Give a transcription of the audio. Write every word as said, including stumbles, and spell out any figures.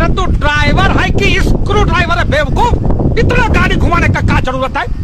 तू ड्राइवर है कि स्क्रू ड्राइवर है बेवकूफ? इतना गाड़ी घुमाने का क्या जरूरत है?